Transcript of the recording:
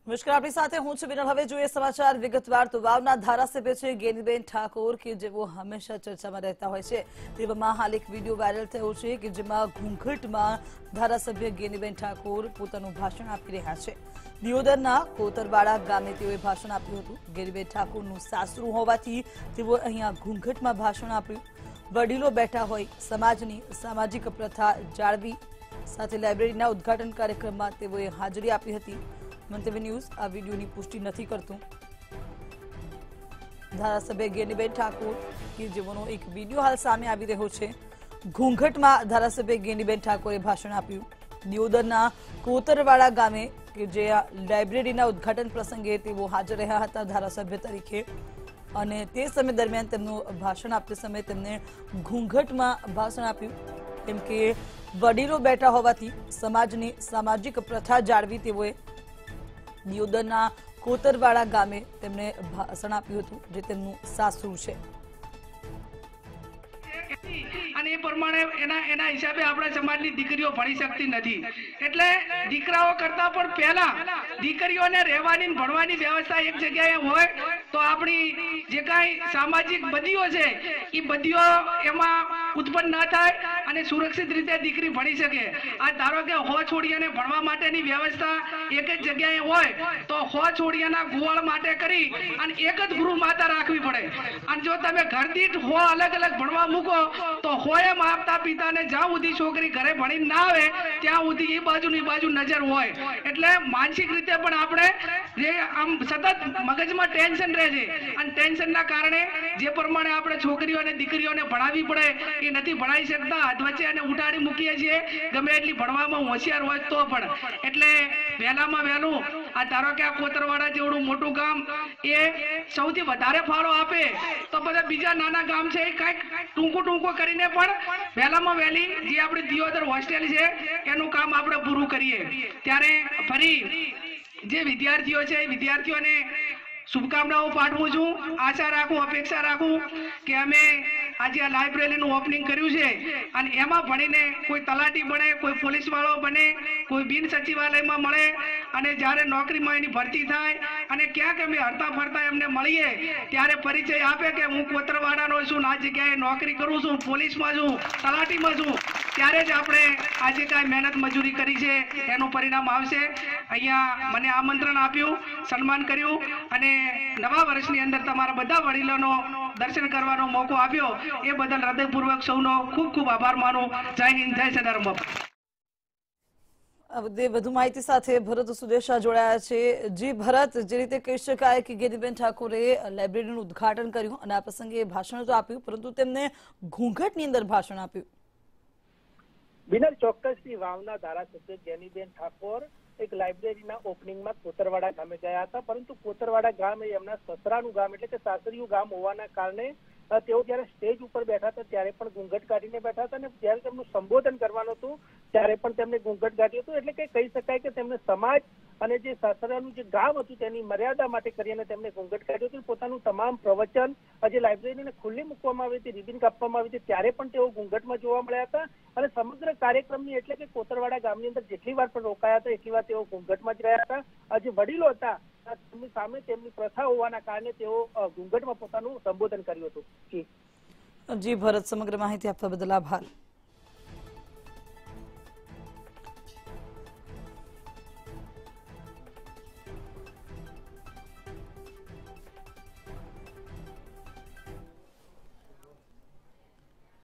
નમસ્કાર, આપણી સાથે હું છું વિનલ। હવે જોઈએ સમાચાર વિગતવાર। તો વાવના ધારાસભ્ય છે ગેનીબેન ઠાકોર કે જેઓ હંમેશા ચર્ચામાં રહેતા હોય છે, તેવામાં હાલ એક વિડીયો વાયરલ થયો છે કે જેમાં ઘૂંઘટમાં ધારાસભ્ય ગેનીબેન ઠાકોર પોતાનું ભાષણ આપી રહ્યા છે। દિયોદરના કોતરવાડા ગામે તેઓએ ભાષણ આપ્યું હતું। ગેનીબેન ઠાકોરનું સાસરું હોવાથી તેઓ અહીંયા ઘૂંઘટમાં ભાષણ આપ્યું। વડીલો બેઠા હોય, સમાજની સામાજિક પ્રથા જાળવી, સાથે લાઇબ્રેરીના ઉદ્ઘાટન કાર્યક્રમમાં તેઓએ હાજરી આપી હતી। મંતવ્ય ન્યૂઝ આ વિડીયોની પુષ્ટિ નથી કરતું। ધારાસભ્ય ગેનીબેન ઠાકોર કે જેઓનો એક વિડીયો હાલ સામે આવી રહ્યો છે। ઘૂંઘટમાં ધારાસભ્ય ગેનીબેન ઠાકોરે ભાષણ આપ્યું। દિયોદરના કોતરવાડા ગામે કે જે લાઇબ્રેરીના ઉદ્ઘાટન પ્રસંગે તેઓ હાજર રહ્યા હતા ધારાસભ્ય તરીકે, અને તે સમય દરમિયાન તેમનું ભાષણ આપતી સમયે તેમને ઘૂંઘટમાં ભાષણ આપ્યું, કેમ કે વડીલો બેઠા હોવાથી સમાજની સામાજિક પ્રથા જાળવી તેઓએ દિયોદરના કોતરવાડા ગામે તેમને ભાષણ આપ્યું હતું, જે તેમનું સાસરું છે। અને એ પ્રમાણે એના હિસાબે આપણા સમાજની દીકરીઓ ભણી શકતી નથી। એટલે દીકરાઓ કરતા પણ પહેલા દીકરીઓને રહેવાની ભણવાની વ્યવસ્થા એક જગ્યાએ હોય તો આપણી જે કાંઈ સામાજિક બદીઓ છે એ બદીઓ એમાં ઉત્પન્ન ન થાય અને સુરક્ષિત રીતે દીકરી ભણી શકે। આ ધારો કે હો છોડિયાને ભણવા માટેની વ્યવસ્થા એક જ જગ્યાએ હોય તો હો છોડિયાના ગુવાળ માટે કરી અને એક જ ગૃહ માતા રાખવી પડે। અને જો તમે ઘર દીઠ હો અલગ અલગ ભણવા મૂકો તો હોય માતા પિતાને જ્યાં સુધી છોકરી ઘરે ભણી ના આવે ત્યાં સુધી એ બાજુ નજર હોય। એટલે માનસિક રીતે પણ આપણે જે આમ સતત મગજમાં ટેન્શન રહે છે અને ટેન્શનના કારણે જે પ્રમાણે આપણે છોકરીઓ અને દીકરીઓને ભણાવવી પડે એ નથી ભણાવી શકતા। હાથ વચ્ચે અને ઉઠાડી મૂકીએ છીએ ગમે એટલી ભણવામાં હોશિયાર હોય તો પણ। એટલે વહેલામાં વહેલું આ ધારો કે આ કોતરવાડા જેવડું મોટું ગામ એ સૌથી વધારે ફાળો આપે તો બધા બીજા નાના ગામ છે એ કાંઈક ટૂંકું કરીને પણ વહેલામાં વહેલી જે આપણી દિયોદર હોસ્ટેલ છે એનું કામ આપણે પૂરું કરીએ। ત્યારે ફરી જે વિદ્યાર્થીઓ છે એ વિદ્યાર્થીઓને શુભકામનાઓ પાઠવું છું। આશા રાખું, અપેક્ષા રાખું કે અમે આજે આ લાઇબ્રેરીનું ઓપનિંગ કર્યું છે અને એમાં ભણીને કોઈ તલાટી બને, કોઈ પોલીસ વાળો બને, કોઈ બિન સચિવાલયમાં મળે અને જ્યારે નોકરીમાં એની ભરતી થાય અને ક્યાંક અમે હરતા ફરતા એમને મળીએ ત્યારે પરિચય આપે કે હું કોતરવાડાનો છું, આ જગ્યાએ નોકરી કરું છું, પોલીસમાં છું, તલાટીમાં છું, ત્યારે જ આપણે આજે કાંઈ મહેનત મજૂરી કરી છે એનું પરિણામ આવશે। અહીંયા મને આમંત્રણ આપ્યું, સન્માન કર્યું અને નવા વર્ષની અંદર તમારા બધા વડીલોનો દર્શન કરવાનો મોકો આપ્યો એ બદલ હૃદયપૂર્વક સૌનો ખૂબ ખૂબ આભાર માનું। જય હિન્દ, જય સદારામ બાપા। વધુ માહિતી સાથે ભરત સુદેશા જોડાયા છે। જી ભરત, જે રીતે કહી શકાય કે ગેનીબેન ઠાકોરે લાઇબ્રેરીનું ઉદ્ઘાટન કર્યું અને આ પ્રસંગે ભાષણ તો આપ્યું, પરંતુ તેમને ઘૂંઘટની અંદર ભાષણ આપ્યું। બિનર ચોક્કસથી વાવના ધારાસભ્ય ગેનીબેન ઠાકોર એક લાઇબ્રેરીના ઓપનિંગમાં કોતરવાડા ગામે ગયા હતા, પરંતુ કોતરવાડા ગામ એ એમના સસરાનું ગામ એટલે કે સાસરિયું ગામ હોવાના કારણે તેઓ જયારે સ્ટેજ ઉપર બેઠા હતા ત્યારે પણ ઘૂંઘટ કાઢીને બેઠા હતા અને જયારે તેમનું સંબોધન કરવાનું હતું ત્યારે પણ તેમને ઘૂંઘટ કાઢ્યું હતું। એટલે કે કહી શકાય કે તેમને સમાજ અને જે સાસરાનું જે ગામ હતું તેની મર્યાદા માટે કરીને તેમને ઘૂંઘટ કાઢ્યું હતું। પોતાનું તમામ પ્રવચન જે લાઇબ્રેરીને ખુલ્લી મૂકવામાં આવી હતી, રિબિન કાપવામાં આવી હતી, ત્યારે પણ તેઓ ઘૂંઘટમાં જોવા મળ્યા હતા અને સમગ્ર કાર્યક્રમની એટલે કે કોતરવાડા ગામની અંદર જેટલી વાર પણ રોકાયા હતા એટલી વાર તેઓ ઘૂંઘટમાં જ રહ્યા હતા। જે વડીલો હતા તેમની સામે તેમની પ્રથા હોવાના કારણે તેઓ ઘૂંઘટમાં પોતાનું સંબોધન કર્યું હતું। જી ભરત, સમગ્ર માહિતી આપવા બદલ આભાર।